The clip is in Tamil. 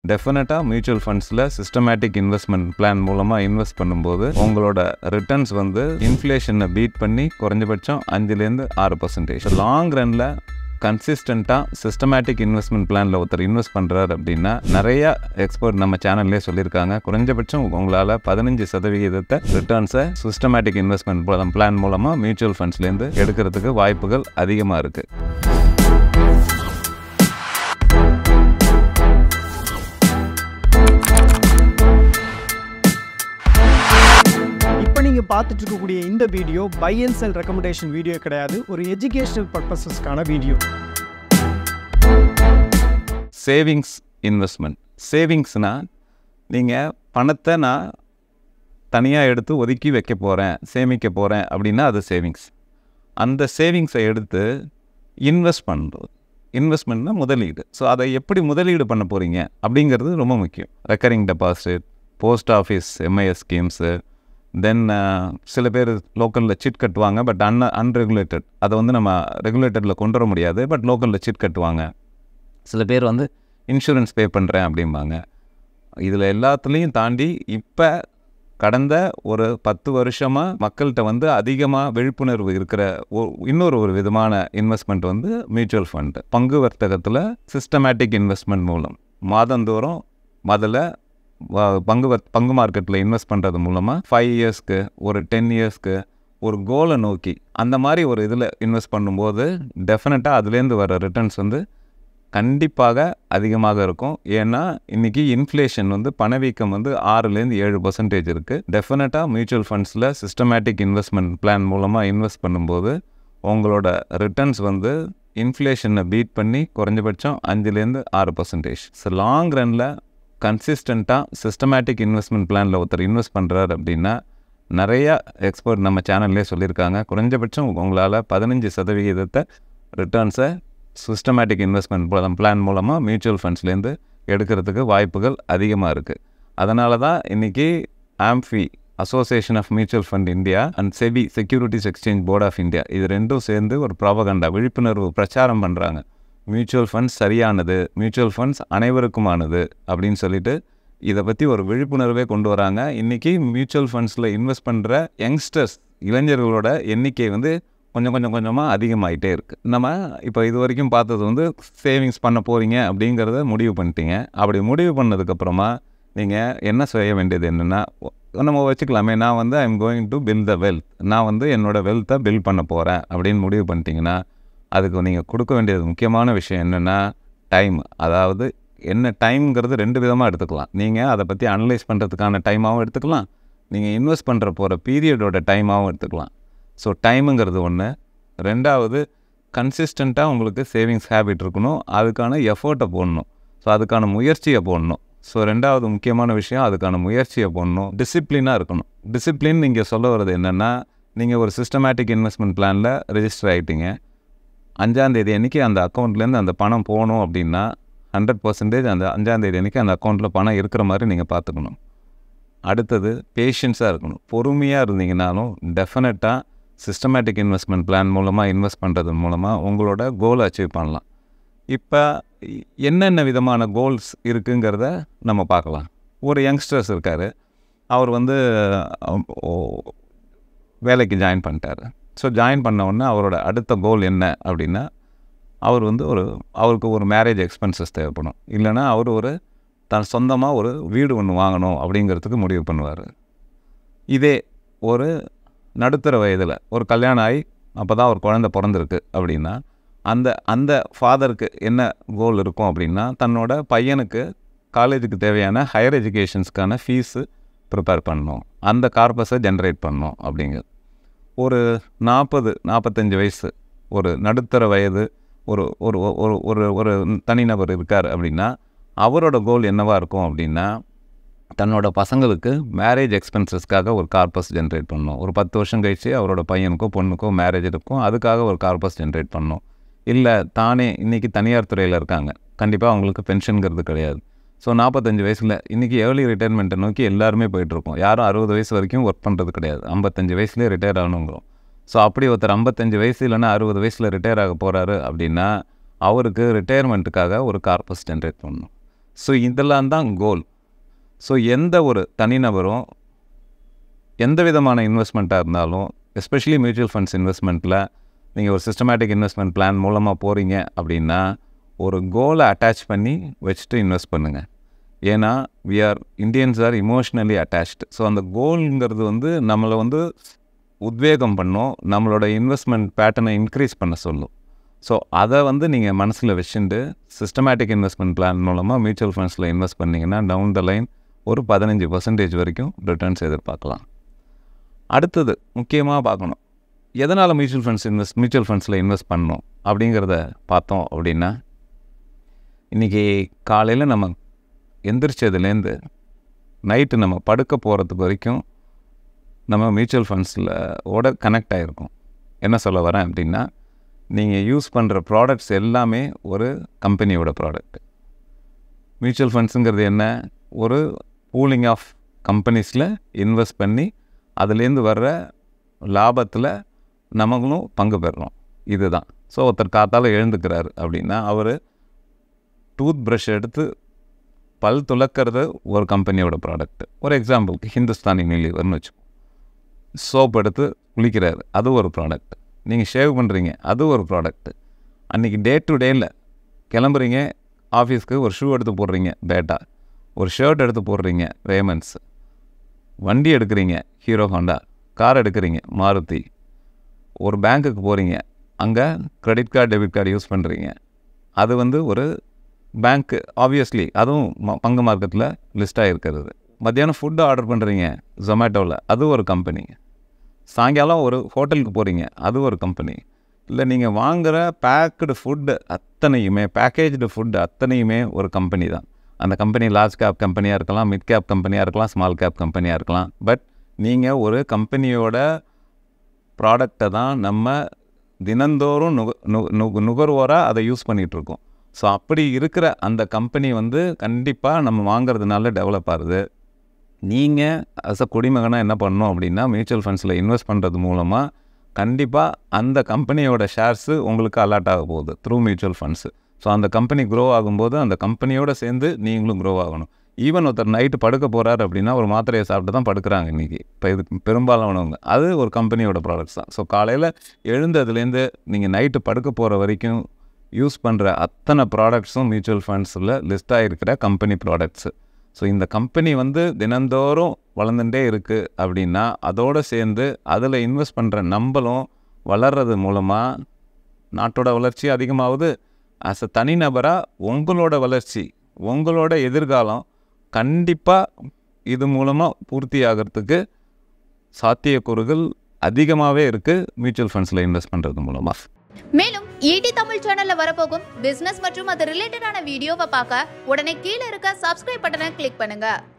டெஃபினட்டாக மியூச்சுவல் ஃபண்ட்ஸில் சிஸ்டமேட்டிக் இன்வெஸ்ட்மெண்ட் பிளான் மூலமாக இன்வெஸ்ட் பண்ணும்போது உங்களோட ரிட்டர்ன்ஸ் வந்து இன்ஃப்ளேஷனை பீட் பண்ணி குறைஞ்சபட்சம் 5-6%. லாங் ரனில் கன்சிஸ்டண்ட்டாக சிஸ்டமேட்டிக் இன்வெஸ்ட்மெண்ட் பிளானில் ஒருத்தர் இன்வெஸ்ட் பண்ணுறாரு அப்படின்னா நிறையா எக்ஸ்பர்ட் நம்ம சேனல்லே சொல்லியிருக்காங்க, குறைஞ்சபட்சம் உங்களால் 15% ரிட்டர்ன்ஸை சிஸ்டமேட்டிக் இன்வெஸ்ட்மெண்ட் பிளான் மூலமாக மியூச்சுவல் ஃபண்ட்ஸ்லேருந்து எடுக்கிறதுக்கு வாய்ப்புகள் அதிகமாக இருக்குது. நீங்கள் பார்த்துட்டு இருக்கக்கூடிய இந்த video buy and sell recommendation video கிடையாது, ஒரு எஜுகேஷனல் பர்பஸஸ்க்கான வீடியோ. Savings investment. சேவிங்ஸ்னால் நீங்கள் பணத்தை நான் தனியாக எடுத்து ஒதுக்கி வைக்க போகிறேன், சேமிக்க போகிறேன் அப்படின்னா அது சேவிங்ஸ். அந்த சேவிங்ஸை எடுத்து இன்வெஸ்ட் பண்ணுறது. இன்வெஸ்ட்மெண்ட்னா முதலீடு. ஸோ அதை எப்படி முதலீடு பண்ண போகிறீங்க அப்படிங்கிறது ரொம்ப முக்கியம். Recurring deposit, post office MIS schemes, then சில பேர் லோக்கலில் சிட் கட்டுவாங்க, பட் அன்ரெகுலேட்டட். அதை வந்து நம்ம ரெகுலேட்டடில் கொண்டு வர முடியாது, பட் லோக்கலில் சிட் கட்டுவாங்க. சில பேர் வந்து இன்சூரன்ஸ் பே பண்ணுறேன் அப்படிம்பாங்க. இதில் எல்லாத்துலேயும் தாண்டி இப்போ கடந்த ஒரு 10 வருஷமாக மக்கள்கிட்ட வந்து அதிகமாக விழிப்புணர்வு இருக்கிற இன்னொரு விதமான இன்வெஸ்ட்மெண்ட் வந்து மியூச்சுவல் ஃபண்டு. பங்கு வர்த்தகத்தில் சிஸ்டமேட்டிக் இன்வெஸ்ட்மெண்ட் மூலம் மாதந்தோறும் முதல்ல பங்கு மார்க்கெட்டில் இன்வெஸ்ட் பண்ணுறது மூலமாக 5 இயர்ஸ்க்கு ஒரு 10 இயர்ஸ்க்கு ஒரு கோலை நோக்கி அந்த மாதிரி ஒரு இதில் இன்வெஸ்ட் பண்ணும்போது டெஃபினட்டாக அதுலேருந்து வர ரிட்டர்ன்ஸ் வந்து கண்டிப்பாக அதிகமாக இருக்கும். ஏன்னா இன்றைக்கி இன்ஃப்ளேஷன் வந்து பணவீக்கம் வந்து 6-7% இருக்குது. டெஃபினட்டாக மியூச்சுவல் ஃபண்ட்ஸில் சிஸ்டமேட்டிக் இன்வெஸ்ட்மெண்ட் பிளான் மூலமாக இன்வெஸ்ட் பண்ணும்போது உங்களோட ரிட்டர்ன்ஸ் வந்து இன்ஃப்ளேஷனை பீட் பண்ணி குறைஞ்சபட்சம் 5-6%. ஸோ லாங் ரனில் கன்சிஸ்டண்ட்டாக சிஸ்டமேட்டிக் இன்வெஸ்ட்மெண்ட் பிளானில் ஒருத்தர் இன்வெஸ்ட் பண்ணுறாரு அப்படின்னா நிறையா எக்ஸ்பர்ட் நம்ம சேனல்லே சொல்லியிருக்காங்க, குறைஞ்சபட்சம் உங்களால் 15% ரிட்டர்ன்ஸை சிஸ்டமேட்டிக் இன்வெஸ்ட்மெண்ட் பிளான் மூலமாக மியூச்சுவல் ஃபண்ட்ஸ்லேருந்து எடுக்கிறதுக்கு வாய்ப்புகள் அதிகமாக இருக்குது. அதனால தான் இன்றைக்கி AMFI, association of mutual fund India, and SEBI, securities exchange board of India, இது ரெண்டும் சேர்ந்து ஒரு ப்ராபகண்டா விழிப்புணர்வு பிரச்சாரம் பண்ணுறாங்க. மியூச்சுவல் ஃபண்ட்ஸ் சரியானது, மியூச்சுவல் ஃபண்ட்ஸ் அனைவருக்குமானது அப்படின்னு சொல்லிட்டு இதை பற்றி ஒரு விழிப்புணர்வே கொண்டு வராங்க. இன்றைக்கி மியூச்சுவல் ஃபண்ட்ஸில் இன்வெஸ்ட் பண்ணுற யங்ஸ்டர்ஸ், இளைஞர்களோட எண்ணிக்கை வந்து கொஞ்சமாக அதிகமாகிட்டே இருக்குது. நம்ம இப்போ இது வரைக்கும் பார்த்தது வந்து சேவிங்ஸ் பண்ண போகிறீங்க அப்படிங்கிறத முடிவு பண்ணிட்டீங்க. அப்படி முடிவு பண்ணதுக்கப்புறமா நீங்கள் என்ன செய்ய வேண்டியது என்னென்னா, நம்ம வச்சுக்கலாமே, நான் வந்து I am going to build the wealth, நான் வந்து என்னோடய வெல்த்தை பில்ட் பண்ண போகிறேன் அப்படின்னு முடிவு பண்ணிட்டீங்கன்னா அதுக்கு நீங்கள் கொடுக்க வேண்டியது முக்கியமான விஷயம் என்னென்னா டைம். அதாவது என்ன டைம்ங்கிறது 2 விதமாக எடுத்துக்கலாம். நீங்கள் அதை பற்றி அனலைஸ் பண்ணுறதுக்கான டைமாகவும் எடுத்துக்கலாம், நீங்கள் இன்வெஸ்ட் பண்ணுற போகிற பீரியடோட டைமாகவும் எடுத்துக்கலாம். ஸோ டைமுங்கிறது ஒன்று. 2வது கன்சிஸ்டண்ட்டாக உங்களுக்கு சேவிங்ஸ் ஹேபிட் இருக்கணும், அதுக்கான எஃபோர்ட்டை போடணும், ஸோ அதுக்கான முயற்சியை போடணும். ஸோ 2வது முக்கியமான விஷயம் அதுக்கான முயற்சியை போடணும். டிசிப்ளினாக இருக்கணும். டிசிப்ளின் நீங்கள் சொல்ல வர்றது என்னென்னா, நீங்கள் ஒரு சிஸ்டமேட்டிக் இன்வெஸ்ட்மெண்ட் பிளானில் ரெஜிஸ்டர் ஆகிட்டீங்க, 5ஆம் தேதி அன்றைக்கி அந்த அக்கௌண்ட்லேருந்து அந்த பணம் போகணும் அப்படின்னா 100% அந்த 5ஆம் தேதி அன்றைக்கி அந்த அக்கௌண்ட்டில் பணம் இருக்கிற மாதிரி நீங்கள் பார்த்துக்கணும். அடுத்தது பேஷன்ஸாக இருக்கணும். பொறுமையாக இருந்தீங்கனாலும் டெஃபினட்டாக சிஸ்டமேட்டிக் இன்வெஸ்ட்மெண்ட் பிளான் மூலமாக இன்வெஸ்ட் பண்ணுறது மூலமாக உங்களோட கோலை அச்சீவ் பண்ணலாம். இப்போ என்னென்ன விதமான கோல்ஸ் இருக்குங்கிறத நம்ம பார்க்கலாம். ஒரு யங்ஸ்டர்ஸ் இருக்கார், அவர் வந்து வேலைக்கு ஜாயின் பண்ணிட்டார். ஸோ ஜாயின் பண்ண உடனே அவரோட அடுத்த கோல் என்ன அப்படின்னா, அவர் வந்து அவருக்கு ஒரு மேரேஜ் எக்ஸ்பென்சஸ் தேவைப்படும், இல்லைனா அவர் தன் சொந்தமாக ஒரு வீடு ஒன்று வாங்கணும் அப்படிங்கிறதுக்கு முடிவு பண்ணுவார். இதே ஒரு நடுத்தர வயதில் ஒரு கல்யாணம் ஆகி அப்போ தான் ஒரு குழந்தை பிறந்திருக்கு அப்படின்னா அந்த ஃபாதருக்கு என்ன கோல் இருக்கும் அப்படின்னா, தன்னோட பையனுக்கு காலேஜுக்கு தேவையான ஹையர் எஜுகேஷன்ஸ்க்கான ஃபீஸு ப்ரிப்பேர் பண்ணணும், அந்த கார்பஸை ஜென்ரேட் பண்ணணும் அப்படிங்கிறது. ஒரு 40-45 வயசு ஒரு நடுத்தர வயது ஒரு ஒரு ஒரு ஒரு தனிநபர் இருக்கார் அப்படின்னா அவரோட கோல் என்னவாக இருக்கும் அப்படின்னா, தன்னோட பசங்களுக்கு மேரேஜ் எக்ஸ்பென்சஸ்க்காக ஒரு கார்பஸ் ஜென்ரேட் பண்ணணும். ஒரு 10 வருஷம் கழிச்சு அவரோட பையனுக்கோ பொண்ணுக்கோ மேரேஜ் இருக்கும், அதுக்காக ஒரு கார்பஸ் ஜென்ரேட் பண்ணணும். இல்லை தானே இன்றைக்கி தனியார் துறையில் இருக்காங்க, கண்டிப்பாக அவங்களுக்கு பென்ஷனுங்கிறது கிடையாது. ஸோ 45 வயசில் இன்றைக்கி ஏர்லி ரிட்டைர்மெண்ட்டை நோக்கி எல்லாருமே போயிட்டுருக்கோம். யாரும் 60 வயசு வரைக்கும் ஒர்க் பண்ணுறது கிடையாது, 55 வயசுலேயே ரிட்டையர் ஆகணுங்கிறோம். ஸோ அப்படி ஒருத்தர் 55 வயசு இல்லைன்னா 60 வயசில் ரிட்டையர் ஆக போகிறாரு அப்படின்னா அவருக்கு ரிட்டையர்மெண்ட்டுக்காக ஒரு கார்பஸ் ஜென்ரேட் பண்ணணும். ஸோ இதெல்லாம் தான் கோல். ஸோ எந்த ஒரு தனிநபரும் எந்த விதமான இன்வெஸ்ட்மெண்ட்டாக இருந்தாலும், எஸ்பெஷலி மியூச்சுவல் ஃபண்ட்ஸ் இன்வெஸ்ட்மெண்ட்டில் நீங்கள் ஒரு சிஸ்டமேட்டிக் இன்வெஸ்ட்மெண்ட் பிளான் மூலமாக போகிறீங்க அப்படின்னா ஒரு கோலை அட்டாச் பண்ணி வச்சுட்டு இன்வெஸ்ட் பண்ணுங்கள். ஏன்னா Indians are emotionally attached. So அந்த கோல்ங்கிறது வந்து நம்மளை வந்து உத்வேகம் பண்ணும், நம்மளோட இன்வெஸ்ட்மெண்ட் பேட்டர்னை இன்க்ரீஸ் பண்ண சொல்லும். ஸோ அதை வந்து நீங்கள் மனசில் வச்சுட்டு சிஸ்டமேட்டிக் இன்வெஸ்ட்மெண்ட் பிளான் மூலமாக மியூச்சுவல் ஃபண்ட்ஸில் இன்வெஸ்ட் பண்ணிங்கன்னா டவுன் த லைன் ஒரு 15% வரைக்கும் ரிட்டர்ன்ஸ் எதிர்பார்க்கலாம். அடுத்தது முக்கியமாக பார்க்கணும், எதனால் மியூச்சுவல் ஃபண்ட்ஸில் இன்வெஸ்ட் பண்ணணும் அப்படிங்கிறத பார்த்தோம் அப்படின்னா, இன்றைக்கி காலையில் நம்ம எந்திரிச்சதுலேருந்து நைட்டு நம்ம படுக்க போகிறதுக்கு வரைக்கும் நம்ம மியூச்சுவல் ஃபண்ட்ஸில் கனெக்ட் ஆகிருக்கும். என்ன சொல்ல வரேன் அப்படின்னா, நீங்கள் யூஸ் பண்ணுற ப்ராடக்ட்ஸ் எல்லாமே ஒரு கம்பெனியோட ப்ராடக்ட். மியூச்சுவல் ஃபண்ட்ஸுங்கிறது என்ன, ஒரு பூலிங் ஆஃப் கம்பெனிஸில் இன்வெஸ்ட் பண்ணி அதுலேருந்து வர்ற லாபத்தில் நமங்களும் பங்கு பெறுறோம். இதுதான். ஸோ ஒருத்தர் காத்தால் எழுந்துக்கிறாரு அப்படின்னா அவர் டூத் ப்ரஷ் எடுத்து பல் துலக்கிறது ஒரு கம்பெனியோட ப்ராடக்ட். ஒரு எக்ஸாம்பிளுக்கு ஹிந்துஸ்தானி யூனிலீவர்னு வச்சுக்கோம். சோப் எடுத்து குளிக்கிறாரு, அது ஒரு ப்ராடக்ட். நீங்கள் ஷேவ் பண்ணுறீங்க, அது ஒரு ப்ராடக்ட். அன்றைக்கி டே டு டேயில் கிளம்புறீங்க ஆஃபீஸ்க்கு, ஒரு ஷூ எடுத்து போடுறீங்க பேட்டா, ஒரு ஷர்ட் எடுத்து போடுறீங்க ரேமன்ஸ், வண்டி எடுக்கிறீங்க ஹீரோ ஹோண்டா, கார் எடுக்கிறீங்க மாருதி, ஒரு பேங்க்குக்கு போகிறீங்க அங்கே credit card debit card use பண்ணுறீங்க, அது வந்து ஒரு பேங்க்கு ஆப்வியஸ்லி, அதுவும் பங்கு மார்க்கெட்டில் லிஸ்ட்டாக இருக்கிறது. மத்தியானம் ஃபுட்டு ஆர்டர் பண்ணுறீங்க ஜொமேட்டோவில், அது ஒரு கம்பெனி. சாயங்காலம் ஒரு ஹோட்டலுக்கு போகிறீங்க, அது ஒரு கம்பெனி. இல்லை நீங்கள் வாங்குகிற பேக்கடு ஃபுட்டு அத்தனையுமே, பேக்கேஜ்டு ஃபுட்டு அத்தனையுமே ஒரு கம்பெனி தான். அந்த கம்பெனி லார்ஜ் கேப் கம்பெனியாக இருக்கலாம், மிட் கேப் கம்பெனியாக இருக்கலாம், ஸ்மால் கேப் கம்பெனியாக இருக்கலாம். பட் நீங்கள் ஒரு கம்பெனியோட ப்ராடக்டை தான் நம்ம தினந்தோறும் நுகர்வோராக அதை யூஸ் பண்ணிகிட்ருக்கோம். ஸோ அப்படி இருக்கிற அந்த கம்பெனி வந்து கண்டிப்பாக நம்ம வாங்கிறதுனால டெவலப் ஆகுது. நீங்கள் அஸ் அ குடிமகனாக என்ன பண்ணணும் அப்படின்னா, மியூச்சுவல் ஃபண்ட்ஸில் இன்வெஸ்ட் பண்ணுறது மூலமாக கண்டிப்பாக அந்த கம்பெனியோட ஷேர்ஸு உங்களுக்கு அலாட் ஆக போகுது த்ரூ மியூச்சுவல் ஃபண்ட்ஸு. ஸோ அந்த கம்பெனி க்ரோ ஆகும்போது அந்த கம்பெனியோடு சேர்ந்து நீங்களும் க்ரோ ஆகணும். ஈவன் ஒருத்தர் நைட்டு படுக்க போகிறாரு அப்படின்னா ஒரு மாத்திரையை சாப்பிட்டு தான் படுக்கிறாங்க இன்றைக்கி. இப்போ இது பெரும்பாலானவங்க அது ஒரு கம்பெனியோட ப்ராடக்ட்ஸ் தான். ஸோ காலையில் எழுந்ததுலேருந்து நீங்கள் நைட்டு படுக்க போகிற வரைக்கும் யூஸ் பண்ணுற அத்தனை ப்ராடக்ட்ஸும் மியூச்சுவல் ஃபண்ட்ஸில் லிஸ்ட்டாக இருக்கிற கம்பெனி ப்ராடக்ட்ஸு. ஸோ இந்த கம்பெனி வந்து தினந்தோறும் வளர்ந்துட்டே இருக்குது அப்படின்னா அதோடு சேர்ந்து அதில் இன்வெஸ்ட் பண்ணுற நம்மளும் வளர்கிறது மூலமாக நாட்டோட வளர்ச்சி அதிகமாகுது. ஆஸ் அ தனிநபராக உங்களோட வளர்ச்சி, உங்களோட எதிர்காலம் கண்டிப்பாக இது மூலமாக பூர்த்தி ஆகிறதுக்கு சாத்தியக்கூறுகள் அதிகமாகவே இருக்குது மியூச்சுவல் ஃபண்ட்ஸில் இன்வெஸ்ட் பண்ணுறது மூலமாக. மேலும் ஈடி தமிழ் சேனல்ல வரப்போகும் பிசினஸ் மற்றும் அது ரிலேட்டடான வீடியோவை பார்க்க உடனே கீழே இருக்க சப்ஸ்கிரைப் பட்டனை கிளிக் பண்ணுங்க.